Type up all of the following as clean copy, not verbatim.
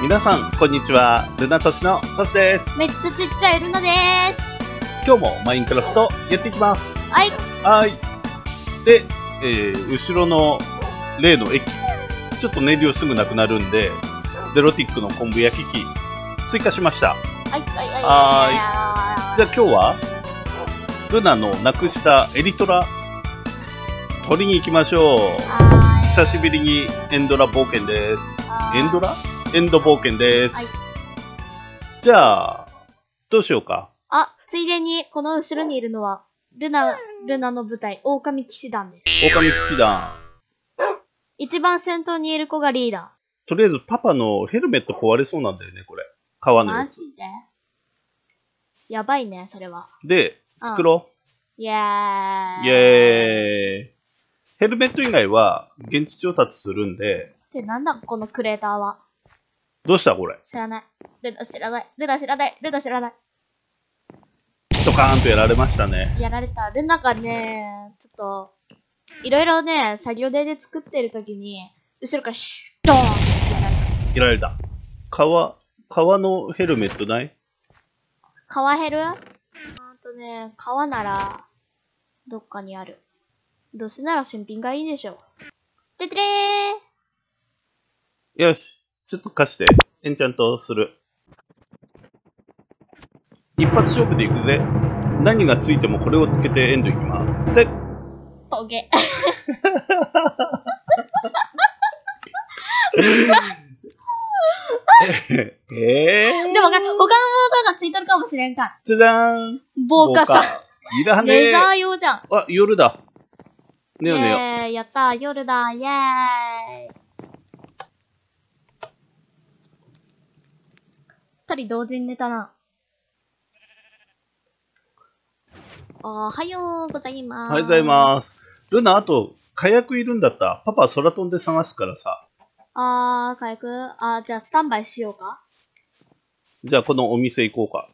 皆さん、こんにちは。ルナトシのトシです。 めっちゃちっちゃいルナでー今日もマインクラフトやっていきます。 す。はい。 はい。で、後ろの例の駅、ちょっと燃料すぐなくなるんで、ゼロティックの昆布焼き器、追加しました。 はい。 じゃあ今日は、ルナのなくしたエリトラ、取りに行きましょう。久しぶりにエンドラ冒険です。エンド冒険です。 はい。 じゃあ、どうしようか。 ついでに、この後ろにいるのは、ルナの部隊、狼騎士団です。 狼騎士団。 一番先頭にいる子がリーダとりあえずパパのヘルメット壊れそうなんだよね、これ。革ー。 のやつ。 マジでやばいね、それは。 で、作ろう。イェーイ。 イェーイ。ヘルメット以外は現地調達するんで。 ってなんだ、このクレーターは。 どうしたこれ。 知らない。ルナ知らない。 ドカーンとやられましたね。 やられた。ルナがね、ちょっと、いろいろね、作業台で作ってるときに、後ろからシュッ、ドーンってやられた。 やられた。革のヘルメットない？ 革ヘル？革なら、どっかにある。どうせなら新品がいいでしょ。ててれー。 よし。ちょっと貸して。エンチャントする。一発勝負でいくぜ。何がついてもこれをつけてエンドいきます。で、 トゲ。でも他のモードがついてるかもしれんから。 じゃじゃーん。 防火さ。 いらねえ。 レザー用じゃん。 あ、夜だ。ねよねよ。 やったー、夜だ、イェーイ。二人同時に寝たな。おはようございます。 おはようございます。ルナ、あと、火薬いるんだった。パパは空飛んで探すからさ。 火薬？じゃあスタンバイしようか。 じゃあこのお店行こうか。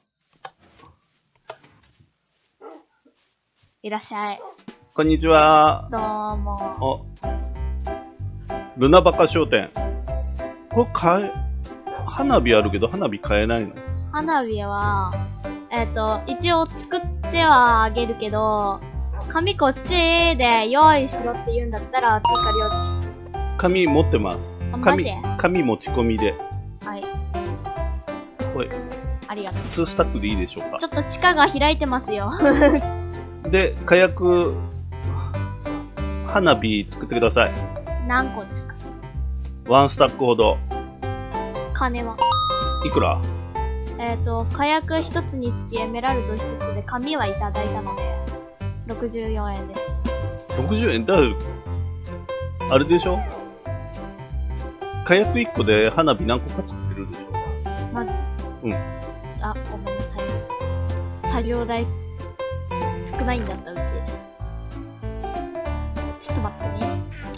いらっしゃい。 こんにちは。 どうも。 ルナバカ商店。これ花火あるけど花火買えないの？ 花火は、一応作ってはあげるけど、紙こっちで用意しろって言うんだったら追加料金。 紙持ってます。紙持ち込みで。 はい。 これ。 ありがとう。 2スタックでいいでしょうか。 ちょっと地下が開いてますよ。 で、火薬、花火作ってください。 何個ですか ？1スタックほど。 金はいくら？ 火薬一つにつきエメラルド一つで紙はいただいたので、64円です。 60円？だから、あれでしょ？火薬1個で花火何個か作ってるでしょ？ まず。 うん。 ごめんなさい。作業代、少ないんだった、うち。ちょっと待ってね。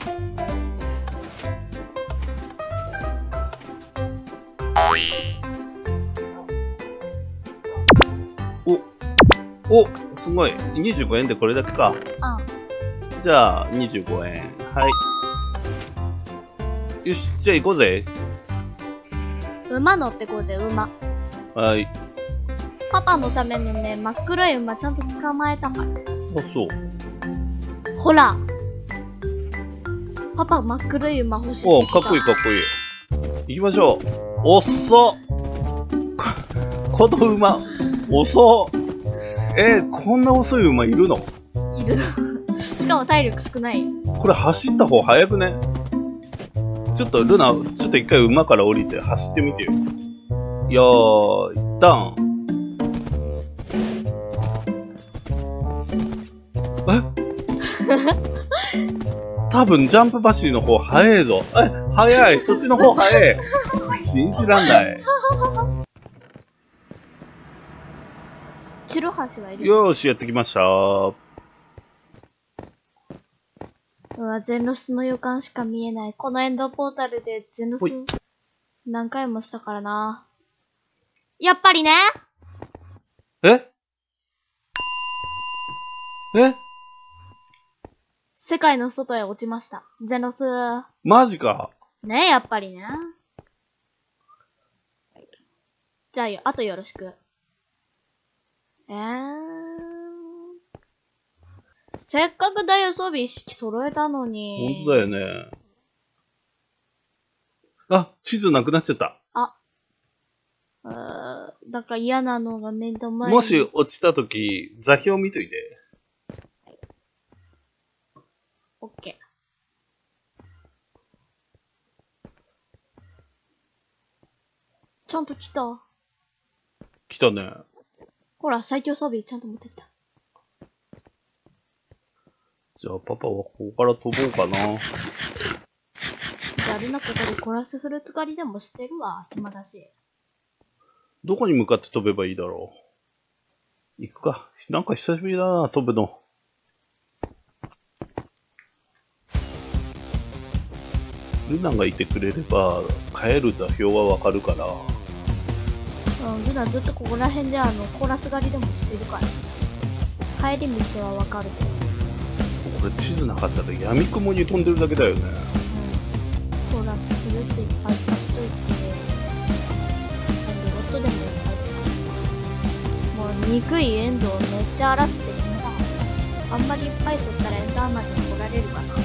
お、すごい。25円でこれだけか。じゃあ、25円。はい。よし、じゃあ行こうぜ。 馬乗ってこうぜ、馬。 はい。 パパのためのね、真っ黒い馬ちゃんと捕まえたから。 あ、そう。 ほら。パパ真っ黒い馬欲しい。 お、かっこいいかっこいい。行きましょう。おっそこの馬、遅っ。こんな遅い馬いるの？ いるの。しかも体力少ない。 これ走った方早くね？ちょっとルナ、ちょっと一回馬から降りて走ってみてよ。よーい、ダン。多分ジャンプ走りの方早いぞ。早い。そっちの方早い。信じらんない。 白橋はいる。 よーし、やってきました。 ゼノスの予感しか見えない。このエンドポータルでゼノス何回もしたからな。やっぱりね。世界の外へ落ちました。ゼノス。 マジか。 ねえ、やっぱりね。 じゃあ、あとよろしく。せっかくダイヤ装備一式揃えたのに。 ほんとだよね。あ、地図なくなっちゃった。 だから嫌なのが目の前に。 もし落ちたとき、座標見といて。 オッケー。ちゃんと来た。 来たね。 ほら、最強装備ちゃんと持ってきた。 じゃあ、パパはここから飛ぼうかな。 じゃあ、ルナここでコラスフルーツ狩りでもしてるわ。暇だし。 どこに向かって飛べばいいだろう。行くか。なんか久しぶりだな、飛ぶの。ルナがいてくれれば、帰る座標はわかるから。 ルナずっとここら辺でコーラス狩りでもしてるから。帰り道はわかるけど。 これ地図なかったら闇雲に飛んでるだけだよね。 コーラスフルーツいっぱい買っといて、ロットでもいっぱい使う。もう憎いエンドをめっちゃ荒らすって決めた。あんまりいっぱい取ったらエンダーマンに来られるかな。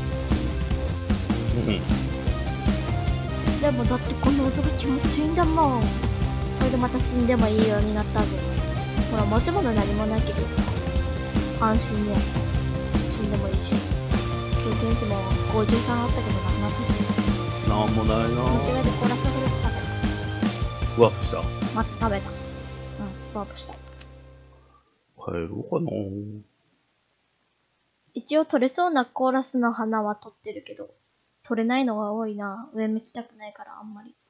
でもだってこの音が気持ちいいんだもん。これでまた死んでもいいようになったぜ。ほら、持ち物何もないけどさ、安心ね。死んでもいいし。経験値も53あったけどなくなったし。 なんもないな。 間違えてコーラスフルーツ食べた。 ワープした。 また食べた。ワープした。 帰ろうかな。 一応取れそうなコーラスの花は取ってるけど、取れないのが多いな。上向きたくないからあんまり。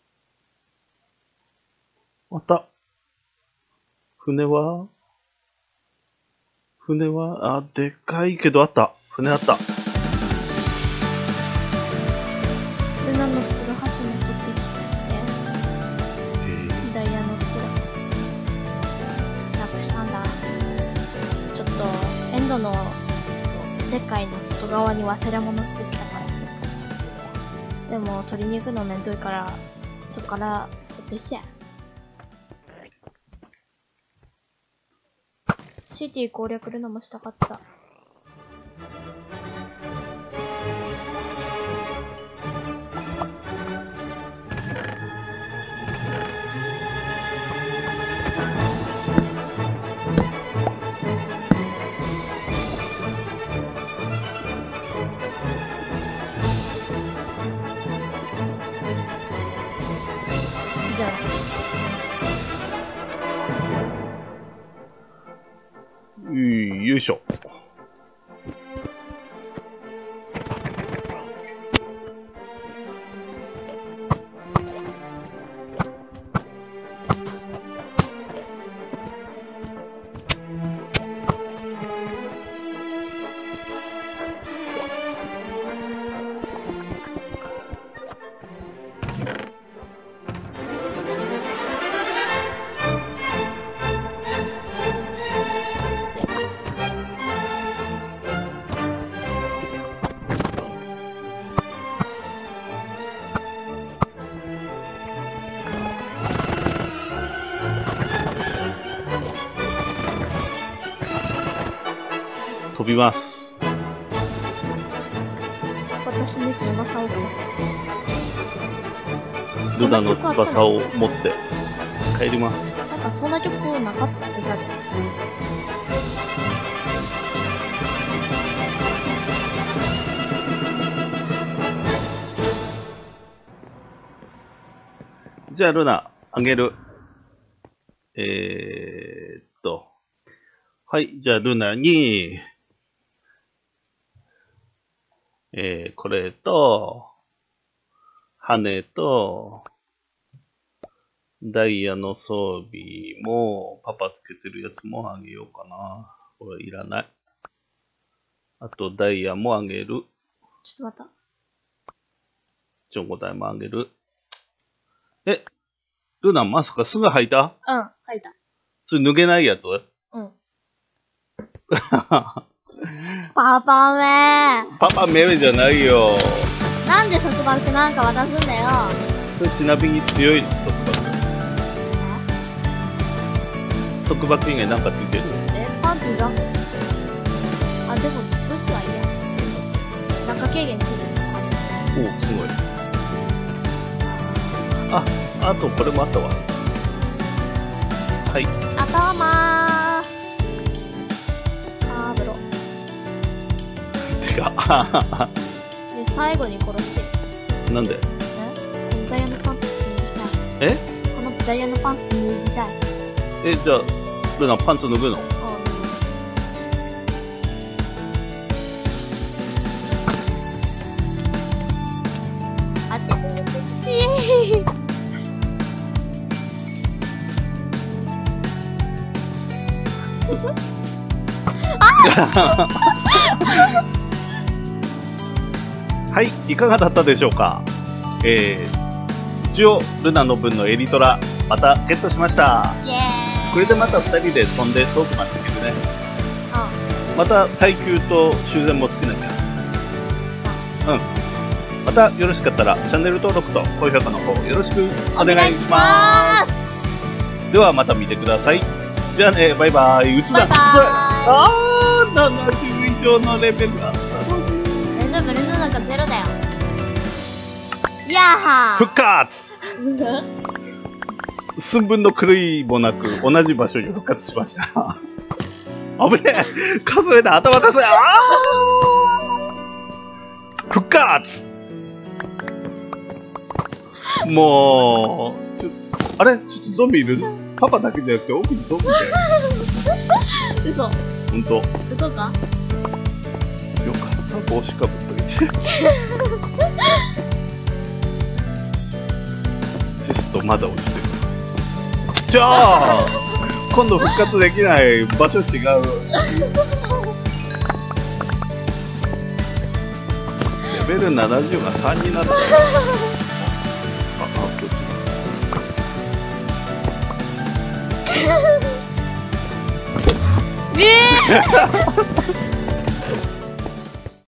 あった。船は、あ、でっかいけどあった。船あった。 ルナのツルハシも取ってきて、ダイヤのツルハシ。なくしたんだ。ちょっと、エンドの、世界の外側に忘れ物してきたから。でも、取りに行くのめんどいから、そっから取ってきて。シティ攻略るのもしたかった。じゃあ。 よいしょ。飛びます。 私に翼をください。 ルナの翼を持って帰ります。 なんかそんな曲なかった歌で。 じゃあルナ、あげる。はい、じゃあルナに、これと、羽と、ダイヤの装備も、パパつけてるやつもあげようかな。これいらない。あと、ダイヤもあげる。 ちょっと待った。 チョコダイもあげる。ルナ、まさかすぐ履いた？ うん、履いた。 それ脱げないやつ？ うん。パパめパパめじゃないよ。 なんで束縛なんか渡すんだよ。 それちなみに強い束縛。 束縛以外なんかついてる？ パンツだ。あ、でも、ブーツはいいや。中軽減ついてるのかな。 おお、すごい。あとこれもあったわ。はい。 頭風呂。 てか、 で、最後に殺してる。 なんで？ このダイヤのパンツ脱ぎたい。このダイヤのパンツ脱ぎたい。 じゃあ、ルナパンツ脱ぐの？ あっち。イエーイ。 はい、いかがだったでしょうか。一応ルナの分のエリトラまたゲットしました。 イエーイ。 これでまた2人で飛んで遠くまで行けるね。また耐久と修繕もつけなきゃ。またよろしかったらチャンネル登録と高評価の方よろしくお願いします。ではまた見てください。じゃあね、バイバイ。うちだ。70以上のレベルあったのに。 大丈夫、ルナなんかゼロだよ。いやー復活寸分の狂いもなく同じ場所に復活しました。危ねえ、数えだ、頭数え。復活。もうあれ、ちょっとゾンビいる。パパだけじゃなくて奥にゾンビだよ。 嘘。 ほんと。 嘘か。 よかった、帽子かぶっといて。チェストまだ落ちてる。じゃあ今度復活できない。場所違う。レベル70が3になった。どっちえ